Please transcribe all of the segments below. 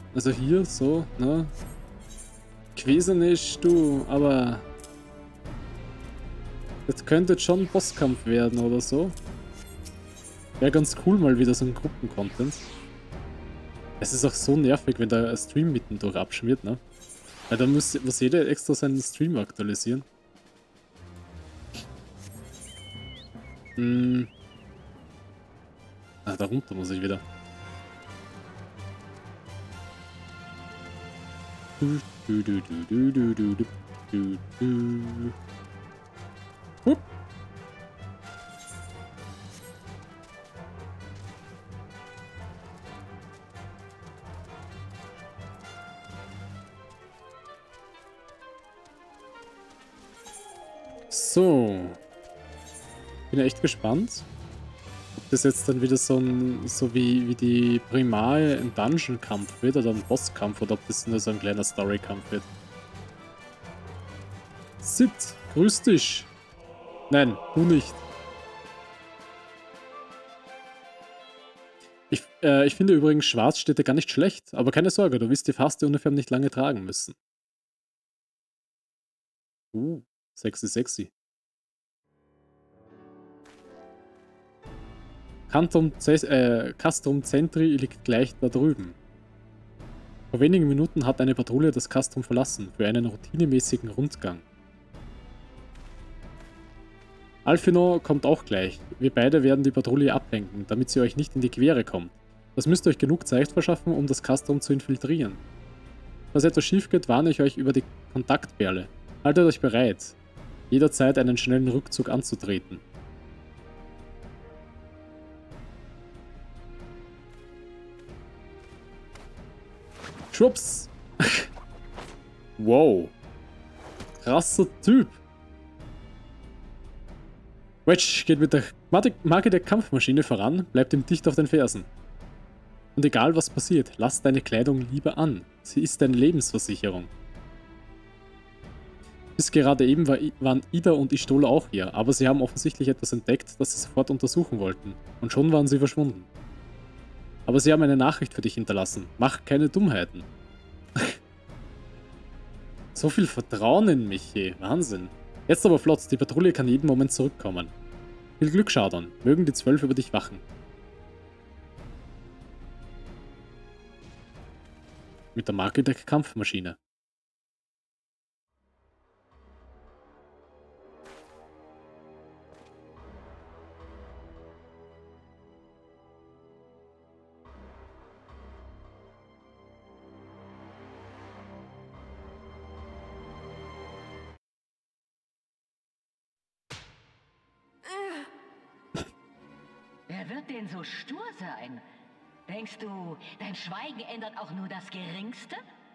Also hier so, ne? Gewesen ist du, aber das könnte jetzt schon ein Bosskampf werden oder so. Wäre ganz cool mal wieder so ein Gruppencontent. Es ist auch so nervig, wenn der Stream mittendurch abschmiert, ne? Weil dann muss jeder extra seinen Stream aktualisieren. Hm. Ah, da runter muss ich wieder. Hup. So. Bin ja echt gespannt, ob das jetzt dann wieder so wie die Primal ein Dungeon-Kampf wird oder ein Bosskampf oder ob das nur so ein kleiner Story-Kampf wird. Sid, grüß dich. Nein, du nicht. Ich finde übrigens, schwarz steht dir gar nicht schlecht, aber keine Sorge, du wirst die fast die Uniform nicht lange tragen müssen. Sexy, sexy. Castrum Centri liegt gleich da drüben. Vor wenigen Minuten hat eine Patrouille das Castrum verlassen, für einen routinemäßigen Rundgang. Alphino kommt auch gleich. Wir beide werden die Patrouille ablenken, damit sie euch nicht in die Quere kommt. Das müsst euch genug Zeit verschaffen, um das Castrum zu infiltrieren. Falls etwas schief geht, warne ich euch über die Kontaktperle. Haltet euch bereit, jederzeit einen schnellen Rückzug anzutreten. Schwupps! Wow. Krasser Typ. Wedge geht mit der Marke der Kampfmaschine voran, bleibt ihm dicht auf den Fersen. Und egal was passiert, lass deine Kleidung lieber an. Sie ist deine Lebensversicherung. Bis gerade eben waren Ida und Istola auch hier, aber sie haben offensichtlich etwas entdeckt, das sie sofort untersuchen wollten. Und schon waren sie verschwunden. Aber sie haben eine Nachricht für dich hinterlassen. Mach keine Dummheiten. So viel Vertrauen in mich, je. Wahnsinn. Jetzt aber flott, die Patrouille kann jeden Moment zurückkommen. Viel Glück, Shadon. Mögen die 12 über dich wachen. Mit der Marke der Kampfmaschine. Wer wird denn so stur sein? Denkst du, dein Schweigen ändert auch nur das Geringste?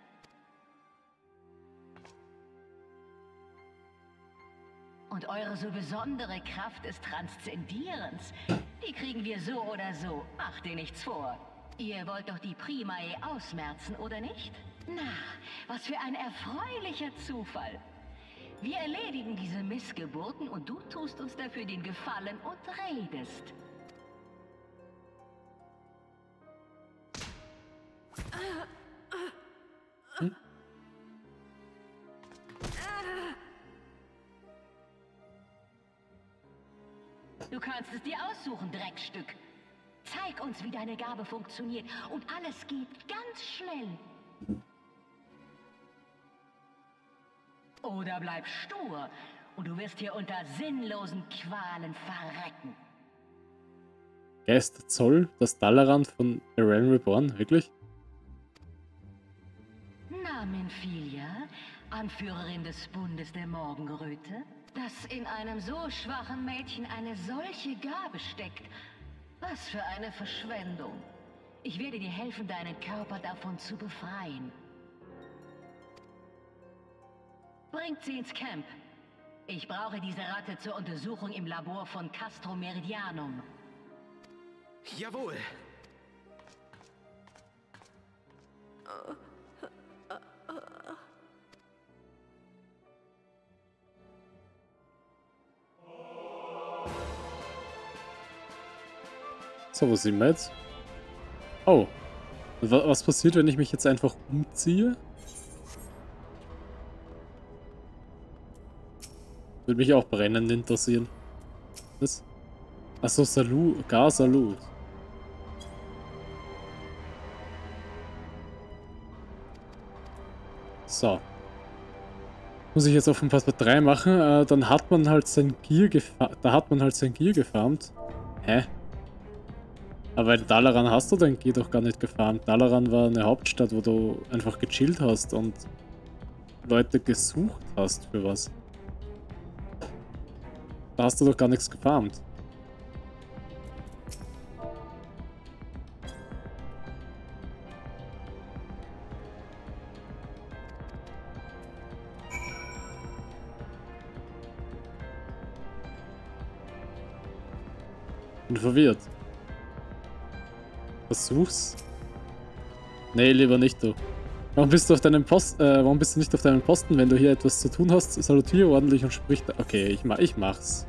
Und eure so besondere Kraft des Transzendierens, die kriegen wir so oder so. Macht dir nichts vor. Ihr wollt doch die Primae ausmerzen, oder nicht? Na, was für ein erfreulicher Zufall. Wir erledigen diese Missgeburten und du tust uns dafür den Gefallen und redest. Du kannst es dir aussuchen, Dreckstück. Zeig uns, wie deine Gabe funktioniert und alles geht ganz schnell. Oder bleib stur und du wirst hier unter sinnlosen Qualen verrecken. Geist Zoll, das Dalaran von A Realm Reborn, wirklich? Na, Minfilia, Anführerin des Bundes der Morgenröte? Dass in einem so schwachen Mädchen eine solche Gabe steckt. Was für eine Verschwendung. Ich werde dir helfen, deinen Körper davon zu befreien. Bringt sie ins Camp. Ich brauche diese Ratte zur Untersuchung im Labor von Castro Meridianum. Jawohl. So, wo sind wir jetzt? Oh, Was passiert, wenn ich mich jetzt einfach umziehe? Würde mich auch brennend interessieren. Was? Achso, Salut. Gar Salut. So. Muss ich jetzt auf dem Passwort 3 machen, dann hat man halt sein Gear gefarmt. Hä? Aber in Dalaran hast du dein Gear doch gar nicht gefarmt. Dalaran war eine Hauptstadt, wo du einfach gechillt hast und Leute gesucht hast für was. Da hast du doch gar nichts gefarmt. Bin verwirrt. Versuch's. Nee, lieber nicht du. Warum bist du nicht auf deinem Posten, wenn du hier etwas zu tun hast? Salutiere ordentlich und sprich da. Okay, ich mach's.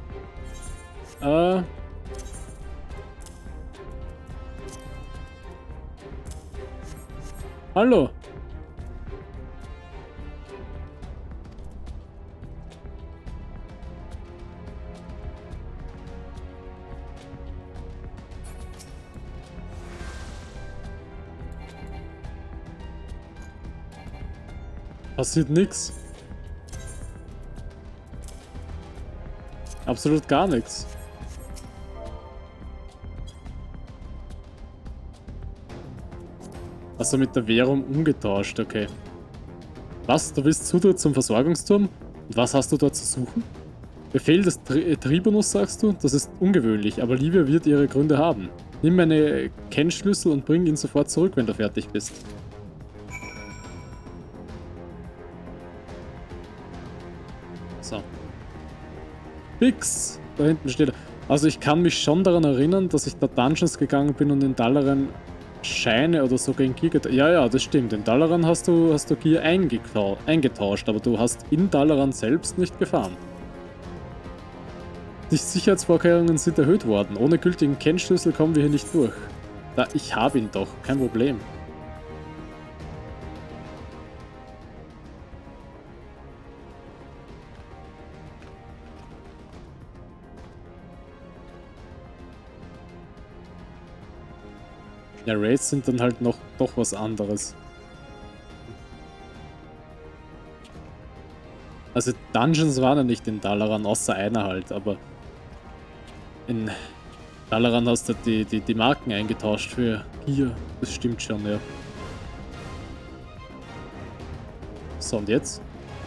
Hallo. Passiert nichts. Absolut gar nichts. Also mit der Währung umgetauscht, okay. Was? Du willst Zutritt zum Versorgungsturm? Und was hast du dort zu suchen? Befehl des Tribunus, sagst du? Das ist ungewöhnlich, aber Livia wird ihre Gründe haben. Nimm meine Kennschlüssel und bring ihn sofort zurück, wenn du fertig bist. So. Fix! Da hinten steht er. Also ich kann mich schon daran erinnern, dass ich da Dungeons gegangen bin und in Dalaran Scheine oder sogar in Gear getauscht. Ja, das stimmt. In Dalaran hast du Gear eingetauscht, aber du hast in Dalaran selbst nicht gefahren. Die Sicherheitsvorkehrungen sind erhöht worden. Ohne gültigen Kennschlüssel kommen wir hier nicht durch. Da, ich habe ihn doch. Kein Problem. Ja, Raids sind dann halt doch was anderes. Also Dungeons waren ja nicht in Dalaran, außer einer halt, aber in Dalaran hast du die Marken eingetauscht für Gear. Das stimmt schon, ja. So, und jetzt?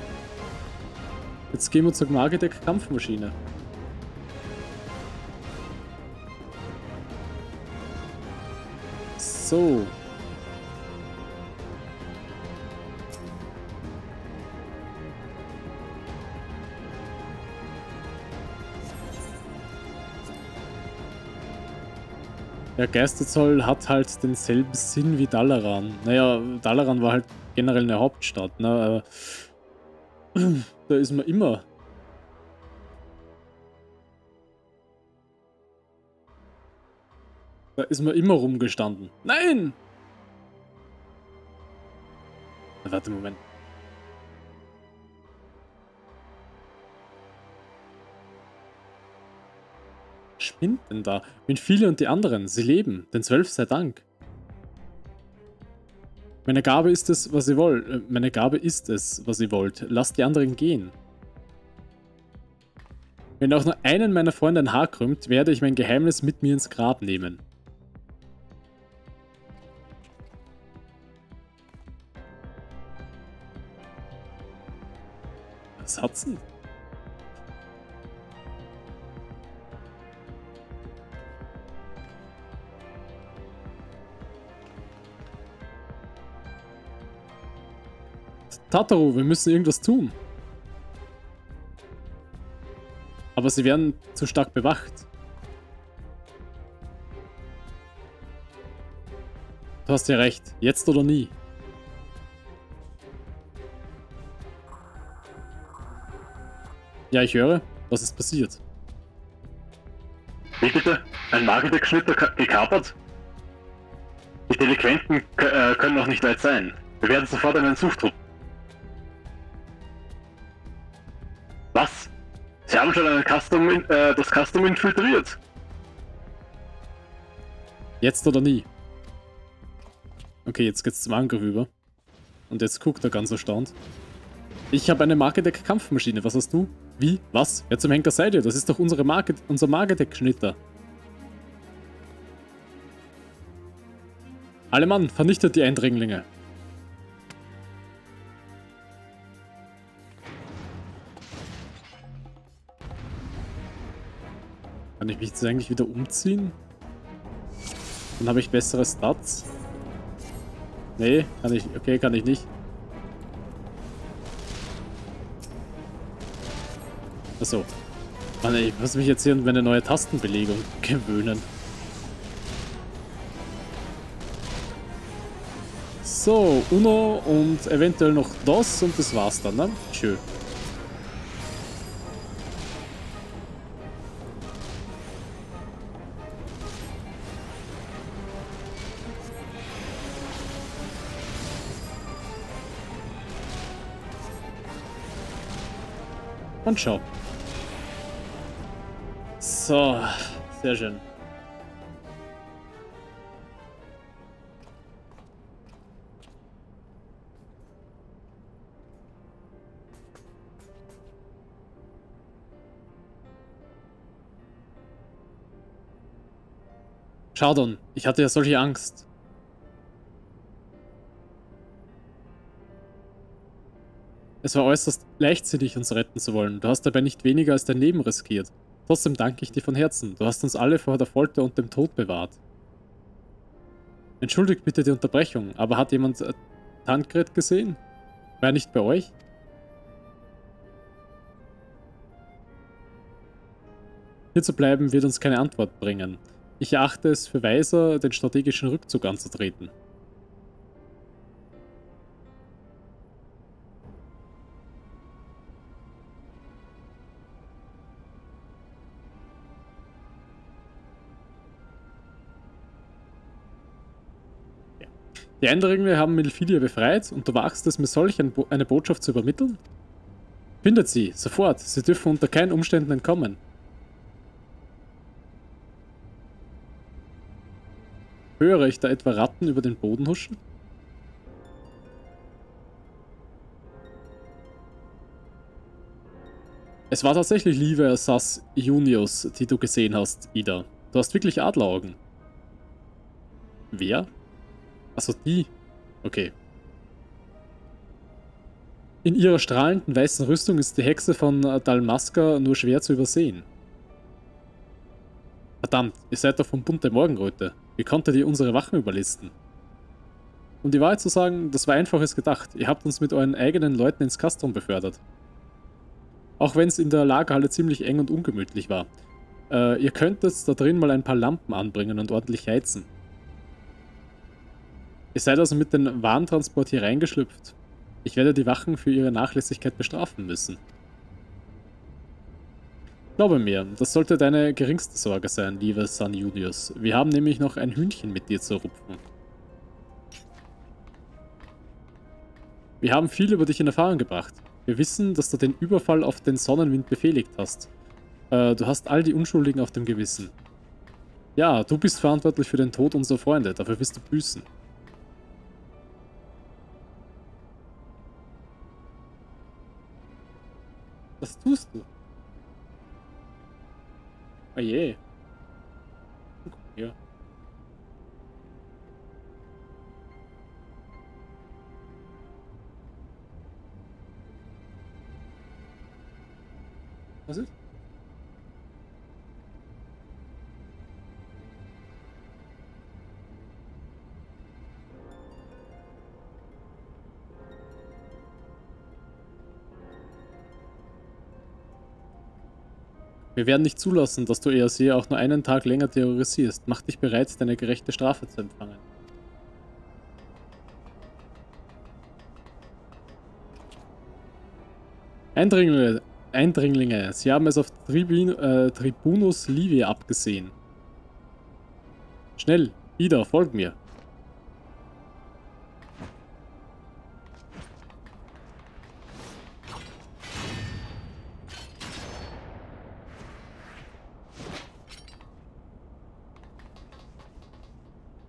Jetzt gehen wir zur Magitech Kampfmaschine. So. Der Geisterzoll hat halt denselben Sinn wie Dalaran. Naja, Dalaran war halt generell eine Hauptstadt, ne? Da ist man immer. Da ist man immer rumgestanden. Nein! Warte, Moment. Spinnt denn da? Winfile und die anderen, sie leben. Den 12 sei Dank. Meine Gabe ist es, was ihr wollt. Meine Gabe ist es, was ihr wollt. Lasst die anderen gehen. Wenn auch nur einen meiner Freunde ein Haar krümmt, werde ich mein Geheimnis mit mir ins Grab nehmen. Was hat's denn? Tataru, wir müssen irgendwas tun. Aber sie werden zu stark bewacht. Du hast ja recht. Jetzt oder nie. Ja, ich höre. Was ist passiert? Wie bitte? Ein Magitech-Schnitter gekapert? Die Delinquenten können noch nicht weit sein. Wir werden sofort einen Suchtrupp. Was? Sie haben schon das Custom infiltriert. Jetzt oder nie? Okay, jetzt geht's zum Angriff über. Und jetzt guckt er ganz erstaunt. Ich habe eine Magedec-Kampfmaschine, was hast du? Wie? Was? Wer zum Henker seid ihr? Das ist doch unser Magedec-Schnitter. Alle Mann, vernichtet die Eindringlinge. Kann ich mich jetzt eigentlich wieder umziehen? Dann habe ich bessere Stats. Nee, kann ich. Okay, kann ich nicht. Achso. Mann, ich muss mich jetzt hier an meine neue Tastenbelegung gewöhnen. So, Uno und eventuell noch das und das war's dann, ne? Tschö. Und schau. So, sehr schön. Shardon, ich hatte ja solche Angst. Es war äußerst leichtsinnig, uns retten zu wollen. Du hast dabei nicht weniger als dein Leben riskiert. Trotzdem danke ich dir von Herzen. Du hast uns alle vor der Folter und dem Tod bewahrt. Entschuldigt bitte die Unterbrechung, aber hat jemand Tancred gesehen? War er nicht bei euch? Hier zu bleiben wird uns keine Antwort bringen. Ich erachte es für weiser, den strategischen Rückzug anzutreten. Die Eindringlinge haben Milfilia befreit und du wagst es, mir solch eine Botschaft zu übermitteln? Findet sie, sofort. Sie dürfen unter keinen Umständen entkommen. Höre ich da etwa Ratten über den Boden huschen? Es war tatsächlich Liebe Sas Junius, die du gesehen hast, Ida. Du hast wirklich Adleraugen. Wer? Achso, die. Okay. In ihrer strahlenden weißen Rüstung ist die Hexe von Dalmasca nur schwer zu übersehen. Verdammt, ihr seid doch vom Bund der Morgenröte. Wie konntet ihr unsere Wachen überlisten? Um die Wahrheit zu sagen, das war einfaches gedacht. Ihr habt uns mit euren eigenen Leuten ins Castrum befördert. Auch wenn es in der Lagerhalle ziemlich eng und ungemütlich war. Ihr könntet da drin mal ein paar Lampen anbringen und ordentlich heizen. Ihr seid also mit dem Warentransport hier reingeschlüpft. Ich werde die Wachen für ihre Nachlässigkeit bestrafen müssen. Glaube mir, das sollte deine geringste Sorge sein, lieber San Junius. Wir haben nämlich noch ein Hühnchen mit dir zu rupfen. Wir haben viel über dich in Erfahrung gebracht. Wir wissen, dass du den Überfall auf den Sonnenwind befehligt hast. Du hast all die Unschuldigen auf dem Gewissen. Ja, du bist verantwortlich für den Tod unserer Freunde, dafür wirst du büßen. Was tust du? Oh je. Ja. Was ist? Wir werden nicht zulassen, dass du Eorzea auch nur einen Tag länger terrorisierst. Mach dich bereit, deine gerechte Strafe zu empfangen. Eindringlinge, sie haben es auf Tribunus Livia abgesehen. Schnell, Ida, folg mir.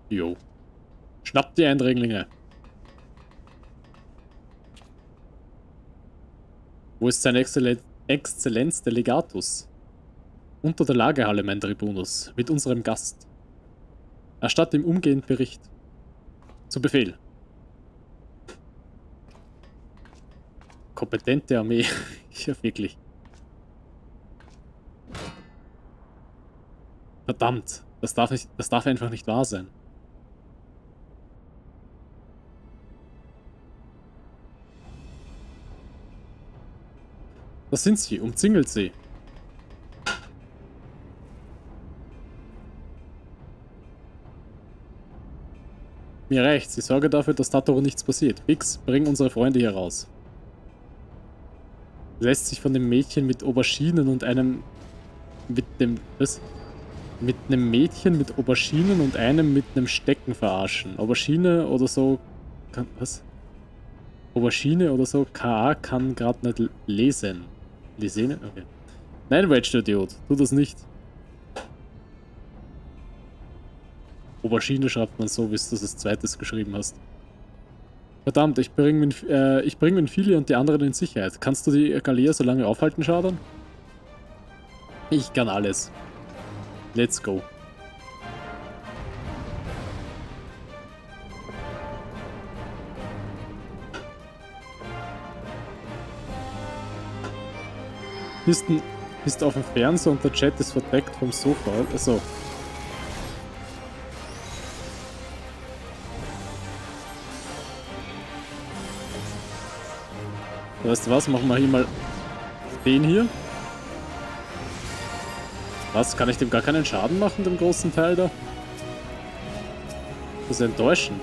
Jo. Schnappt die Eindringlinge. Wo ist seine Exzellenz der Legatus? Unter der Lagerhalle, mein Tribunus, mit unserem Gast. Erstatte ihm umgehend Bericht. Zu Befehl. Kompetente Armee. Ja, wirklich. Verdammt. Das darf einfach nicht wahr sein. Das sind sie. Umzingelt sie. Mir reicht's. Ich sorge dafür, dass Tataru nichts passiert. Bix, bring unsere Freunde hier raus. Lässt sich von dem Mädchen mit Auberginen und einem... Mit einem Mädchen mit Auberginen und einem mit einem Stecken verarschen. Aubergine oder so... Was? Aubergine oder so, KA kann gerade nicht lesen. Lesen? Okay. Nein, Wedge, du Idiot. Tu das nicht. Aubergine schreibt man so, wie du das zweites geschrieben hast. Verdammt, ich bring Winfili und die anderen in Sicherheit. Kannst du die Galea so lange aufhalten, Schadern? Ich kann alles. Let's go. Bist auf dem Fernseher und der Chat ist verdeckt vom Sofa. Also. Weißt du was? Machen wir hier mal den hier. Was? Kann ich dem gar keinen Schaden machen, dem großen Teil da? Das ist enttäuschend.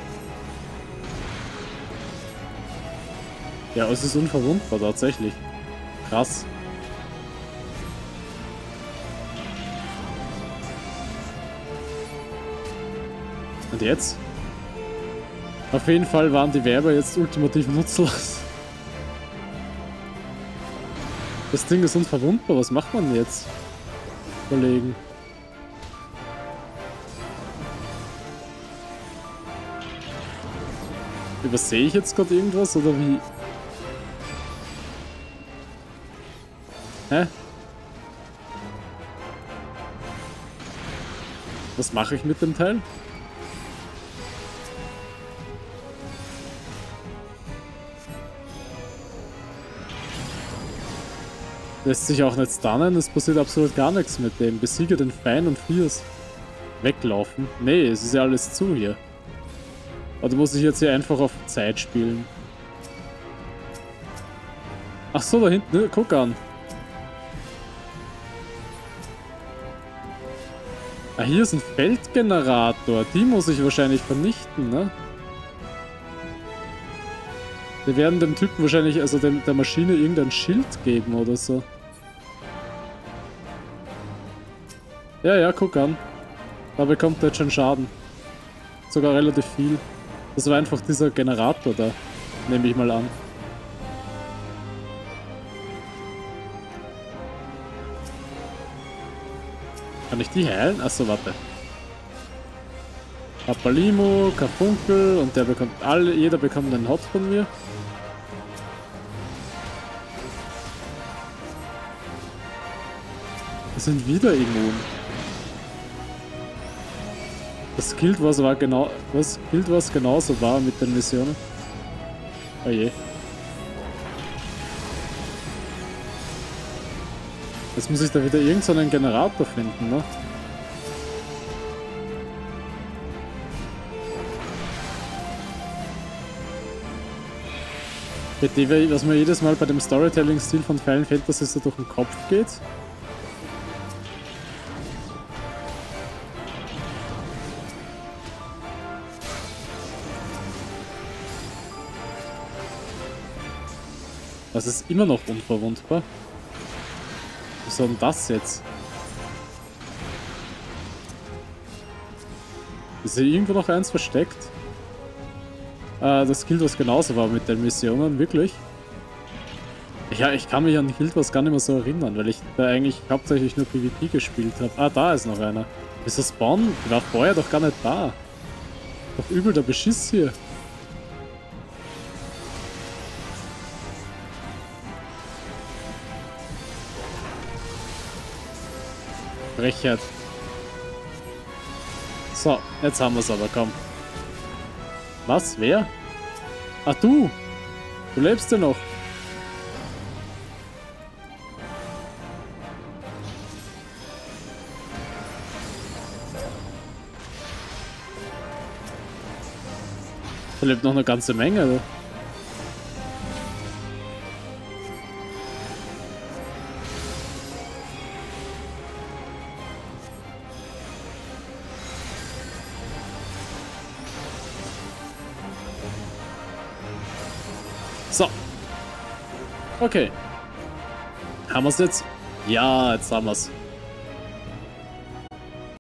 Ja, es ist unverwundbar, tatsächlich. Krass. Und jetzt? Auf jeden Fall waren die Werber jetzt ultimativ nutzlos. Das Ding ist unverwundbar. Was macht man jetzt, Kollegen? Übersehe ich jetzt gerade irgendwas oder wie? Hä? Was mache ich mit dem Teil? Lässt sich auch nicht stunnen, es passiert absolut gar nichts mit dem. Besiege den Feind und Fierce. Weglaufen? Nee, es ist ja alles zu hier. Oder muss ich jetzt hier einfach auf Zeit spielen? Ach so, da hinten, ne? Guck an. Ah, hier ist ein Feldgenerator. Die muss ich wahrscheinlich vernichten, ne? Wir werden dem Typen wahrscheinlich, also der Maschine, irgendein Schild geben oder so. Ja, ja, guck an. Da bekommt er jetzt schon Schaden. Sogar relativ viel. Das war einfach dieser Generator da, nehme ich mal an. Kann ich die heilen? Achso, warte. Papalimo, Karfunkel und der bekommt jeder bekommt einen Hot von mir. Wir sind wieder immun. Das gilt, was genauso war mit den Missionen. Oh je. Jetzt muss ich da wieder irgendeinen Generator finden, ne? Was mir jedes Mal bei dem Storytelling-Stil von Final Fantasy so durch den Kopf geht. Das ist immer noch unverwundbar. Was soll denn das jetzt? Ist hier irgendwo noch eins versteckt? Das Guild Wars genauso war mit den Missionen, wirklich. Ja, ich kann mich an Guild Wars gar nicht mehr so erinnern, weil ich da eigentlich hauptsächlich nur PvP gespielt habe. Ah, da ist noch einer. Wieso spawnen? Der war vorher doch gar nicht da. Doch übel der Beschiss hier. Frechheit. So, jetzt haben wir es aber, komm. Was? Wer? Ach du! Du lebst ja noch. Da lebt noch eine ganze Menge, oder? So. Okay. Haben wir es jetzt? Ja, jetzt haben wir es.